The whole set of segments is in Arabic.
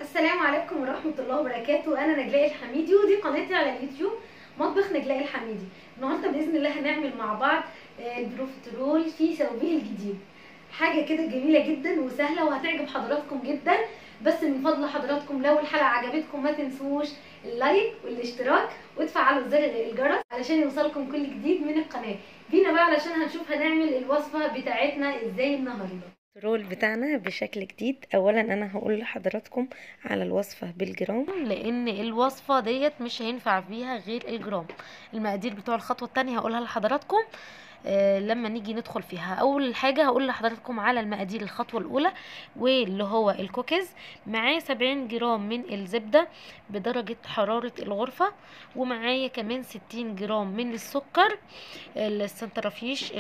السلام عليكم ورحمة الله وبركاته. أنا نجلاء الحميدي ودي قناتي على اليوتيوب مطبخ نجلاء الحميدي. النهارده بإذن الله هنعمل مع بعض البروفيترول في سويه الجديد. حاجة كده جميلة جدا وسهلة وهتعجب حضراتكم جدا. بس من فضل حضراتكم لو الحلقة عجبتكم ما تنسوش اللايك والاشتراك وتفعلوا زر الجرس علشان يوصلكم كل جديد من القناة. بينا بقى علشان هنشوف هنعمل الوصفة بتاعتنا ازاي النهارده. الرول بتاعنا بشكل جديد. اولا انا هقول لحضراتكم على الوصفه بالجرام، لان الوصفه ديت مش هينفع فيها غير الجرام. المقادير بتوع الخطوه الثانيه هقولها لحضراتكم لما نيجي ندخل فيها. اول حاجه هقول لحضراتكم على المقادير الخطوه الاولى واللي هو الكوكيز. معايا 70 جرام من الزبده بدرجه حراره الغرفه، ومعايا كمان 60 جرام من السكر السنترفيش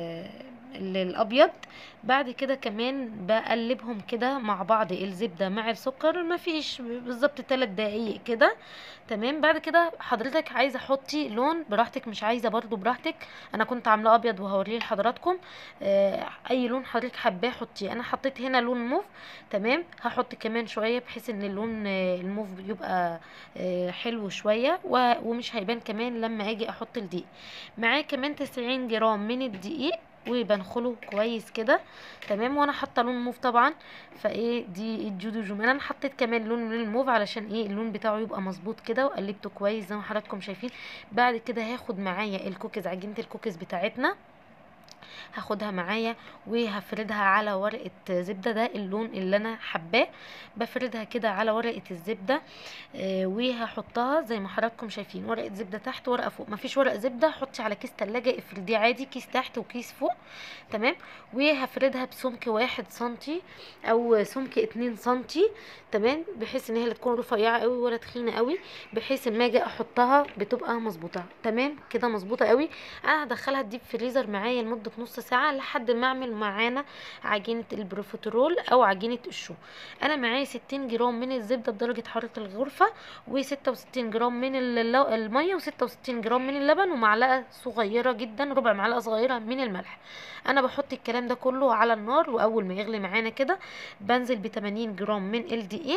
الابيض. بعد كده كمان بقلبهم كده مع بعض، الزبده مع السكر ما فيش بالظبط 3 دقايق كده. تمام. بعد كده حضرتك عايزه حطي لون براحتك، مش عايزه برضو براحتك. انا كنت عاملاه ابيض وهوريه لحضراتكم. اي لون حضرتك حباه حطيه. انا حطيت هنا لون موف. تمام. هحط كمان شويه بحيث ان اللون الموف يبقى حلو شويه ومش هيبان كمان لما اجي احط الدقيق. معايا كمان 90 جرام من الدقيق وبنخله كويس كده. تمام. وانا حاطه لون موف طبعا، فايه دي الجودو جومان. انا حطيت كمان لون من الموف علشان ايه اللون بتاعه يبقى مظبوط كده، وقلبته كويس زي ما حضراتكم شايفين. بعد كده هاخد معايا الكوكيز، عجينه الكوكيز بتاعتنا هاخدها معايا وهفردها على ورقه زبده. ده اللون اللي انا حباه. بفردها كده على ورقه الزبده وهحطها زي ما حضراتكم شايفين، ورقه زبده تحت ورقه فوق. مفيش ورقه زبده حطي على كيس تلاجة، افرديه عادي، كيس تحت وكيس فوق. تمام. وهفردها بسمك 1 سنتي او سمك 2 سنتي. تمام. بحيث ان هي لا تكون رفيعه قوي ولا تخينه قوي، بحيث اما اجي احطها بتبقى مظبوطه. تمام كده مظبوطه قوي. انا هدخلها الديب فريزر معايا لمده نص ساعه لحد ما اعمل معانا عجينه البروفيترول او عجينه الشو. انا معايا 60 جرام من الزبده بدرجه حراره الغرفه، و66 جرام من الميه، و66 جرام من اللبن، ومعلقه صغيره جدا، ربع معلقه صغيره من الملح. انا بحط الكلام ده كله على النار، واول ما يغلي معانا كده بنزل ب 80 جرام من الدقيق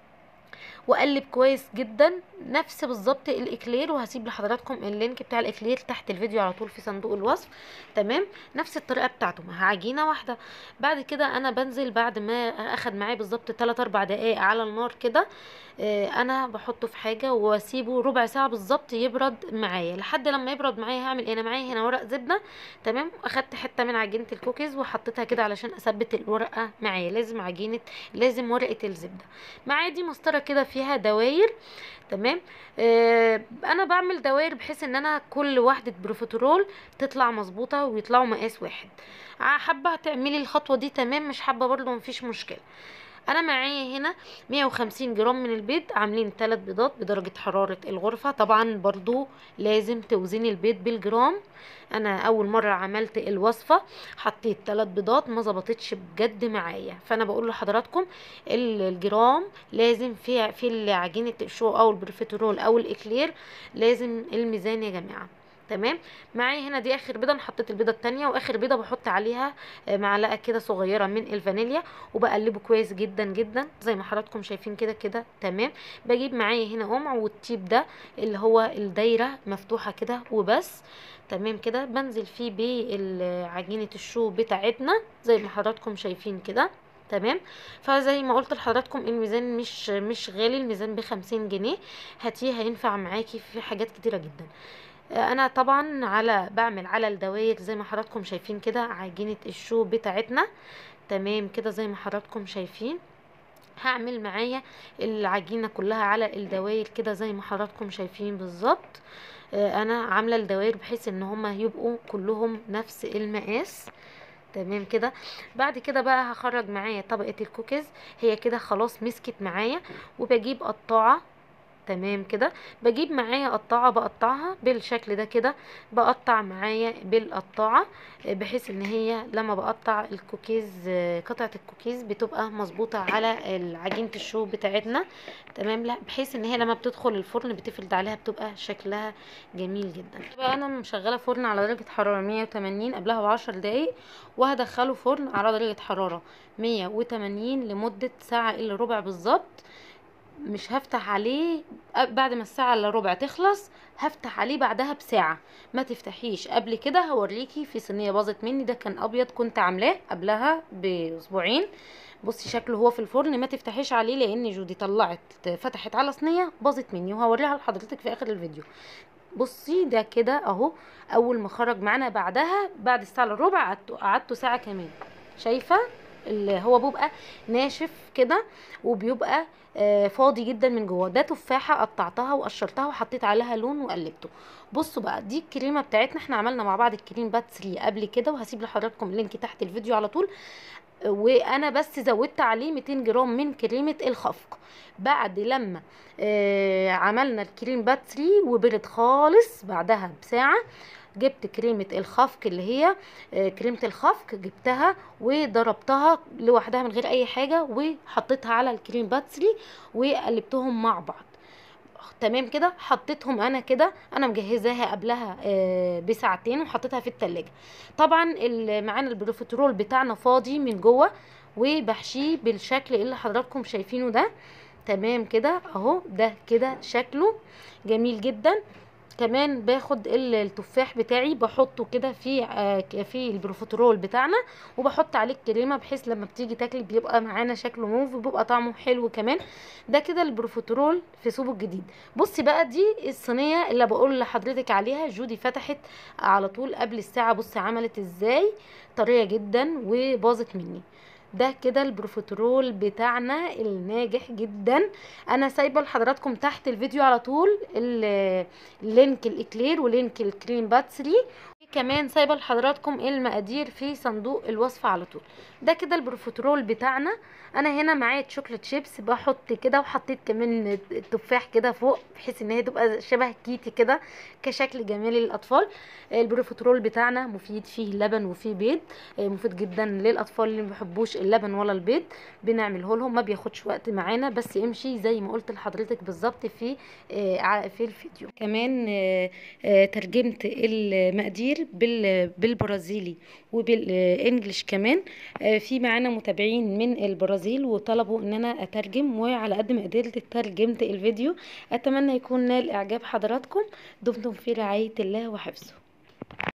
واقلب كويس جدا نفس بالظبط الاكلير. وهسيب لحضراتكم اللينك بتاع الاكلير تحت الفيديو على طول في صندوق الوصف. تمام. نفس الطريقه بتاعته مع عجينه واحده. بعد كده انا بنزل بعد ما اخد معايا بالظبط 3 4 دقائق على النار كده، انا بحطه في حاجه واسيبه ربع ساعه بالظبط يبرد معايا. لحد لما يبرد معايا هعمل ايه؟ انا معايا هنا ورق زبده. تمام. اخدت حته من عجينه الكوكيز وحطيتها كده علشان اثبت الورقه معايا. لازم ورقه الزبده. معايا دي مسطره كده فيها دواير. تمام. انا بعمل دواير بحيث ان انا كل واحده بروفيترول تطلع مظبوطه ويطلعوا مقاس واحد. حابه تعملي الخطوه دي تمام، مش حابه برضو مفيش مشكله. انا معايا هنا 150 جرام من البيض، عاملين 3 بيضات بدرجه حراره الغرفه. طبعا برضو لازم توزني البيض بالجرام. انا اول مره عملت الوصفه حطيت 3 بيضات ما ظبطتش بجد معايا، فانا بقول لحضراتكم الجرام لازم في عجينه الشو او البروفيترول او الاكلير لازم الميزان يا جماعه. تمام. معايا هنا دي اخر بيضه، انا حطيت البيضه الثانيه، واخر بيضه بحط عليها معلقه كده صغيره من الفانيليا وبقلبه كويس جدا جدا زي ما حضراتكم شايفين كده كده. تمام. بجيب معايا هنا قمع، والتيب ده اللي هو الدايره مفتوحه كده وبس. تمام كده. بنزل فيه بعجينه الشو بتاعتنا زي ما حضراتكم شايفين كده. تمام. فزي ما قلت لحضراتكم الميزان مش غالي، الميزان ب50 جنيه. هاتيه هينفع معاكي في حاجات كتيره جدا. انا طبعا بعمل على الدواير زي ما حضراتكم شايفين كده عجينه الشو بتاعتنا. تمام كده زي ما حضراتكم شايفين. هعمل معايا العجينه كلها على الدواير كده زي ما حضراتكم شايفين بالظبط. انا عامله الدواير بحيث ان هما يبقوا كلهم نفس المقاس. تمام كده. بعد كده بقى هخرج معايا طبقه الكوكيز. هي كده خلاص مسكت معايا، وبجيب قطاعه. تمام كده. بجيب معايا قطاعه بقطعها بالشكل ده كده، بقطع معايا بالقطاعه بحيث ان هي لما بقطع الكوكيز قطعه الكوكيز بتبقى مظبوطه على عجينه الشو بتاعتنا. تمام. لا بحيث ان هي لما بتدخل الفرن بتفرد عليها بتبقى شكلها جميل جدا. بقى انا مشغله فرن على درجه حراره 180 قبلها ب10 دقايق، وهدخله فرن على درجه حراره 180 لمده ساعه الا ربع بالظبط. مش هفتح عليه بعد ما الساعة الا ربع تخلص، هفتح عليه بعدها بساعة. ما تفتحيش قبل كده. هوريكي في صينية باظت مني، ده كان ابيض كنت عاملاه قبلها باسبوعين. بصي شكله هو في الفرن. ما تفتحيش عليه لان جودي طلعت فتحت على صينية باظت مني، وهوريها لحضرتك في اخر الفيديو. بصي ده كده اهو، اول ما خرج معانا بعدها بعد الساعة الا ربع قعدته ساعة كمان. شايفة اللي هو بيبقى ناشف كده، وبيبقى فاضي جدا من جوه. ده تفاحه قطعتها وقشرتها وحطيت عليها لون وقلبته. بصوا بقى، دي الكريمه بتاعتنا. احنا عملنا مع بعض الكريم باتسري قبل كده، وهسيب لحضراتكم اللينك تحت الفيديو على طول. وانا بس زودت عليه 200 جرام من كريمه الخفق. بعد لما عملنا الكريم باتسري وبرد خالص بعدها بساعه، جبت كريمة الخفق اللي هي كريمة الخفق، جبتها وضربتها لوحدها من غير اي حاجة، وحطيتها على الكريم باتسري وقلبتهم مع بعض. تمام كده. حطيتهم انا كده، انا مجهزاها قبلها بساعتين وحطيتها في التلاجة. طبعا معانا البروفيترول بتاعنا فاضي من جوه، وبحشيه بالشكل اللي حضراتكم شايفينه ده. تمام كده اهو، ده كده شكله جميل جدا. كمان باخد التفاح بتاعي بحطه كده في البروفيترول بتاعنا، وبحط عليه الكريمه بحيث لما بتيجي تاكلي بيبقى معانا شكله موف وبيبقى طعمه حلو كمان. ده كده البروفيترول في سوبه الجديد. بصي بقى، دي الصينيه اللي بقول لحضرتك عليها. جودي فتحت على طول قبل الساعه. بصي عملت ازاي، طريه جدا وباظت مني. ده كده البروفيترول بتاعنا الناجح جدا. انا سايبه لحضراتكم تحت الفيديو على طول لينك الاكلير ولينك الكريم باتسري، كمان سايبه لحضراتكم المقادير في صندوق الوصفه على طول. ده كده البروفيترول بتاعنا. انا هنا معايا شوكليت شيبس بحط كده، وحطيت كمان التفاح كده فوق بحيث ان هي تبقى شبه كيتي كده كشكل جمالي للاطفال. البروفيترول بتاعنا مفيد، فيه لبن وفيه بيض، مفيد جدا للاطفال اللي ما بيحبوش اللبن ولا البيض. بنعمله لهم، ما بياخدش وقت معانا، بس امشي زي ما قلت لحضرتك بالظبط في الفيديو. كمان ترجمت المقادير بالبرازيلي وبالانجليش كمان. في معانا متابعين من البرازيل وطلبوا ان انا اترجم، وعلى قد ما قدرت ترجمت الفيديو. اتمنى يكون نال اعجاب حضراتكم. دمتم في رعاية الله وحفظه.